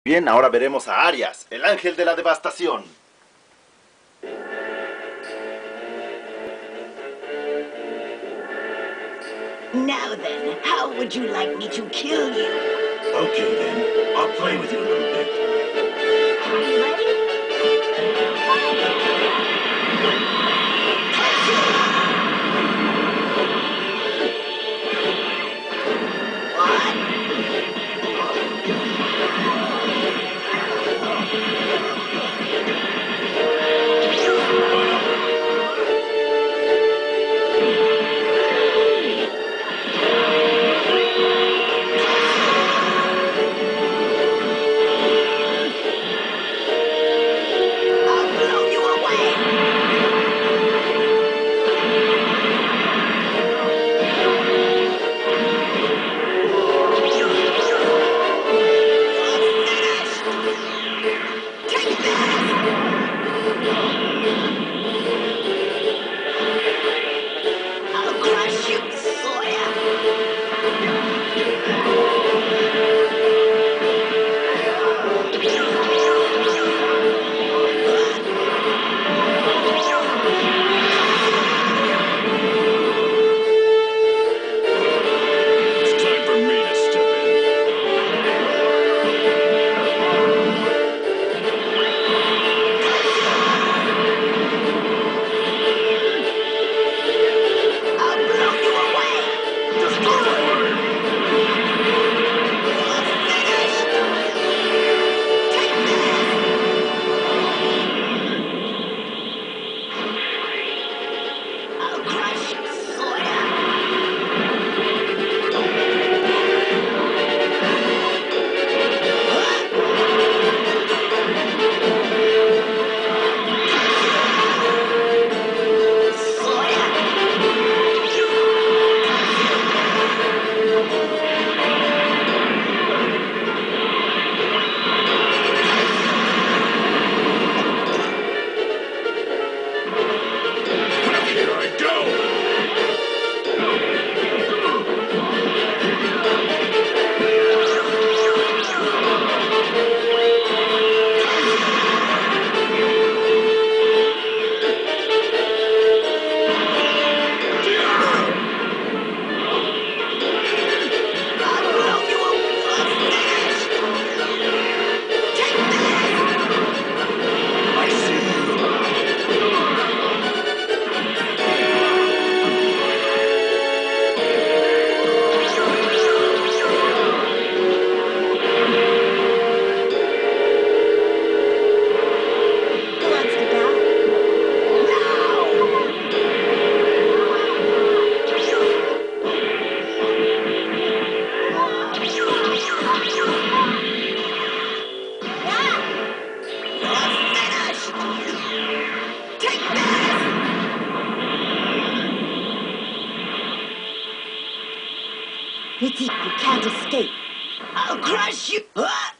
Bien, ahora veremos a Arias, el ángel de la devastación. Now then, how would you like me to kill you? Okay then, I'll play with you a little bit. Are you ready? I'll blow you away! Take this! I'll crush you, Sawyer! It's time for me to step in. I'll blow you away! Just go away! Finished! Take this! I'll crush you, Sawyer! Here I go! I'll blow you away! Finished! Take this! I see you! Who wants to die? Finished! Take this! Mythique, you can't escape. I'll crush you!